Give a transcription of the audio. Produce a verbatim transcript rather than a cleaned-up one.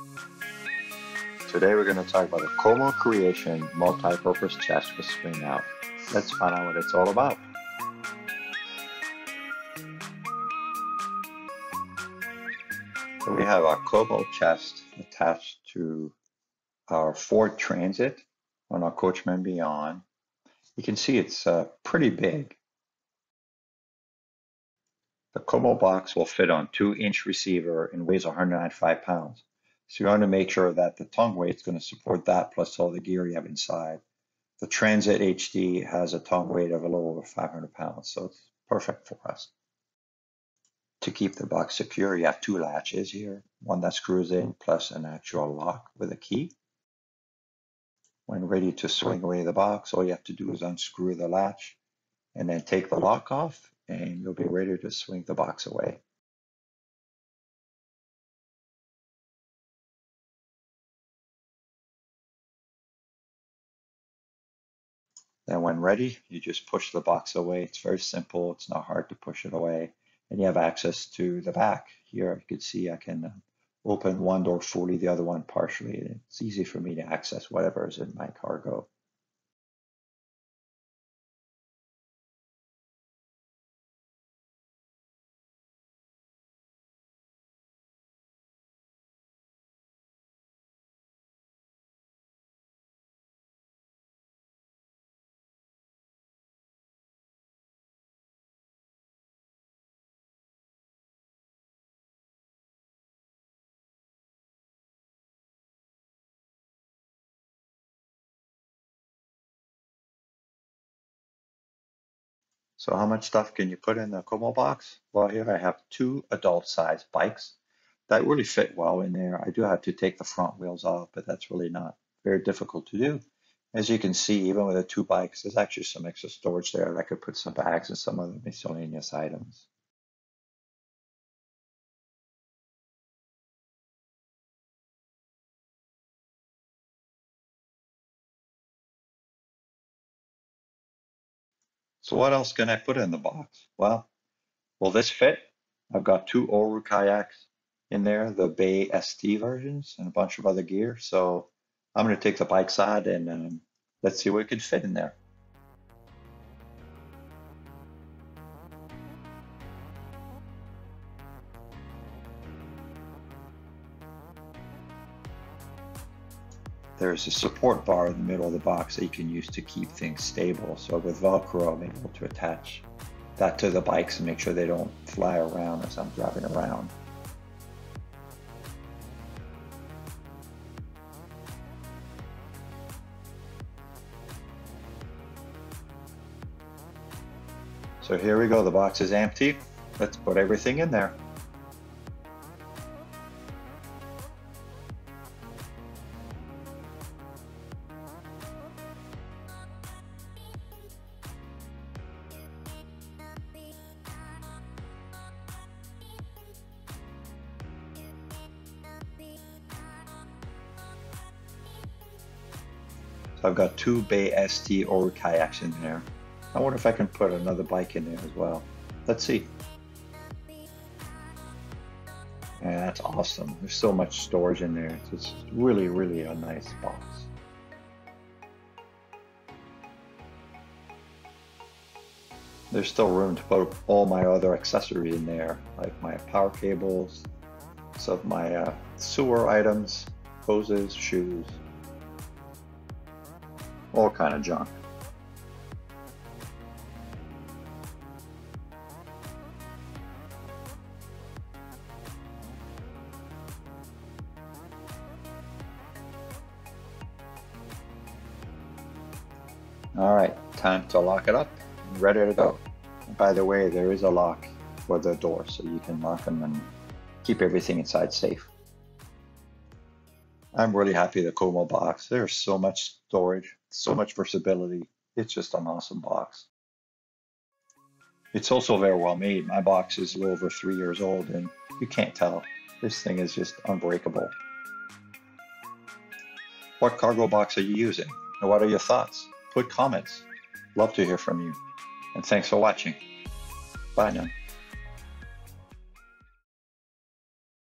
Today we're going to talk about the Komo Creation multi-purpose chest with swing out. Let's find out what it's all about. So we have our Komo chest attached to our Ford Transit on our Coachman Beyond. You can see it's uh, pretty big. The Komo box will fit on two inch receiver and weighs one hundred ninety-five pounds. So you want to make sure that the tongue weight is going to support that plus all the gear you have inside. The Transit H D has a tongue weight of a little over five hundred pounds, so it's perfect for us. To keep the box secure, you have two latches here, one that screws in plus an actual lock with a key. When ready to swing away the box, all you have to do is unscrew the latch and then take the lock off, and you'll be ready to swing the box away. Then when ready, you just push the box away. It's very simple. It's not hard to push it away. And you have access to the back. Here you can see I can open one door fully, the other one partially. It's easy for me to access whatever is in my cargo. So how much stuff can you put in the Komo box? Well, here I have two adult size bikes that really fit well in there. I do have to take the front wheels off, but that's really not very difficult to do. As you can see, even with the two bikes, there's actually some extra storage there. I could put some bags and some other miscellaneous items. So what else can I put in the box? Well, will this fit? I've got two Oru kayaks in there, the Bay S T versions, and a bunch of other gear. So I'm going to take the bike side and um, let's see what it can fit in there. There's a support bar in the middle of the box that you can use to keep things stable. So with Velcro, I'm able to attach that to the bikes and make sure they don't fly around as I'm driving around. So here we go, the box is empty. Let's put everything in there. So I've got two Bay S T Oru kayaks in there. I wonder if I can put another bike in there as well. Let's see. Yeah, that's awesome. There's so much storage in there. It's just really, really a nice box. There's still room to put all my other accessories in there, like my power cables, some of my uh, sewer items, hoses, shoes, all kind of junk. All right, time to lock it up. Ready to go. By the way, there is a lock for the door, so you can lock them and keep everything inside safe. I'm really happy with the Komo box. There's so much storage, so much versatility. It's just an awesome box. It's also very well made. My box is a little over three years old, and you can't tell. This thing is just unbreakable. What cargo box are you using? And what are your thoughts? Put comments. Love to hear from you. And thanks for watching. Bye now.